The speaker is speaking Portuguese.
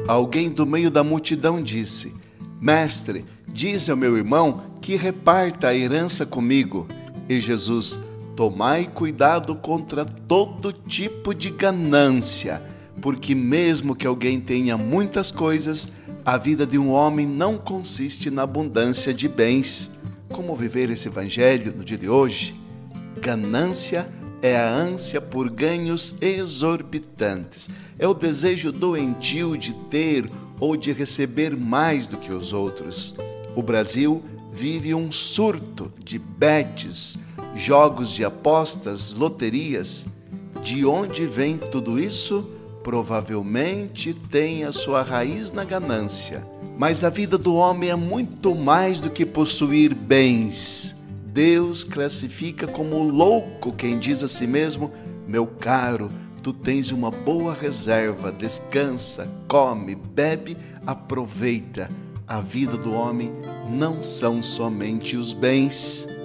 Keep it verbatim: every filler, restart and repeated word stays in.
Alguém do meio da multidão disse: Mestre, dize ao meu irmão que reparta a herança comigo. E Jesus: Tomai cuidado contra todo tipo de ganância, porque mesmo que alguém tenha muitas coisas, a vida de um homem não consiste na abundância de bens. Como viver esse evangelho no dia de hoje? Ganância é a ânsia por ganhos exorbitantes. É o desejo doentio de ter ou de receber mais do que os outros. O Brasil vive um surto de betes, jogos de apostas, loterias. De onde vem tudo isso? Provavelmente tem a sua raiz na ganância. Mas a vida do homem é muito mais do que possuir bens. Deus classifica como louco quem diz a si mesmo: meu caro, tu tens uma boa reserva, descansa, come, bebe, aproveita. A vida do homem não são somente os bens.